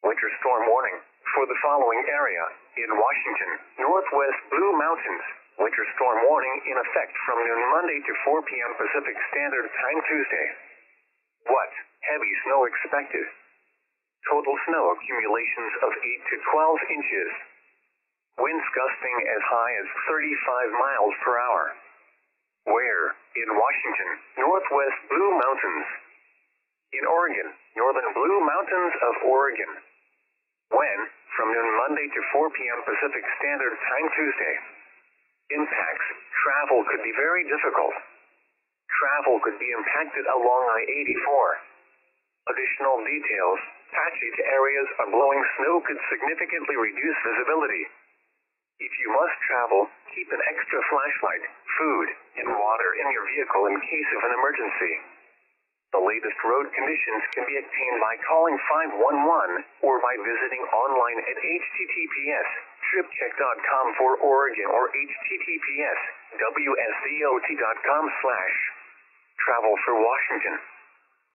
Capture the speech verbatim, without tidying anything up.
Winter storm warning for the following area in Washington, Northwest Blue Mountains. Winter storm warning in effect from noon Monday to four p m Pacific Standard Time Tuesday. What? Heavy snow expected. Total snow accumulations of eight to twelve inches. Winds gusting as high as thirty-five miles per hour. Where? In Washington, Northwest Blue Mountains. In Oregon, Northern Blue Mountains of Oregon. When? From noon Monday to four p m Pacific Standard Time Tuesday. Impacts. Travel could be very difficult. Travel could be impacted along I eighty-four. Additional details. Patchy areas of blowing snow could significantly reduce visibility. If you must travel, keep an extra flashlight, food, and water in your vehicle in case of an emergency. The latest road conditions can be obtained by calling five one one or by visiting online at h t t p s trip check dot com for Oregon or h t t p s w s d o t dot com slash travel for Washington.